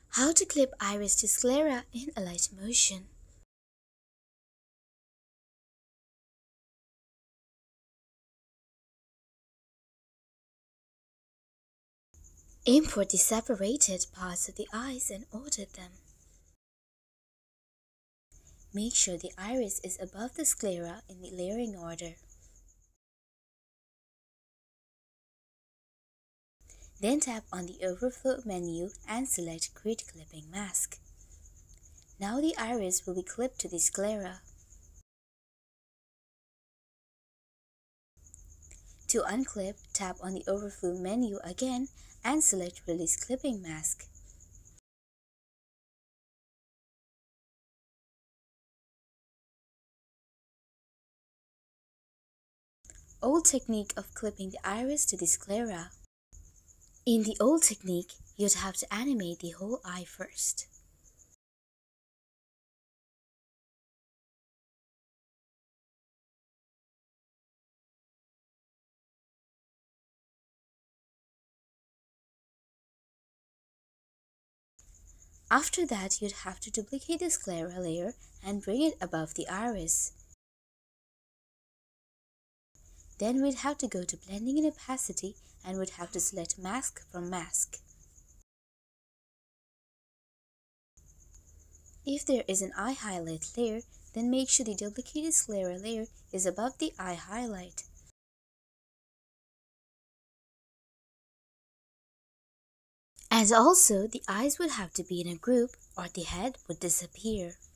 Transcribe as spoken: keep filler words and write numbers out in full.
How to clip iris to sclera in Alight Motion. Import the separated parts of the eyes and order them. Make sure the iris is above the sclera in the layering order. Then tap on the Overflow menu and select Grid Clipping Mask. Now the iris will be clipped to the sclera. To unclip, tap on the Overflow menu again and select Release Clipping Mask. Old technique of clipping the iris to the sclera. In the old technique, you'd have to animate the whole eye first. After that, you'd have to duplicate the sclera layer and bring it above the iris. Then we'd have to go to Blending and Opacity and would have to select Mask from Mask. If there is an eye highlight layer, then make sure the duplicated sclera layer is above the eye highlight. And also, the eyes would have to be in a group or the head would disappear.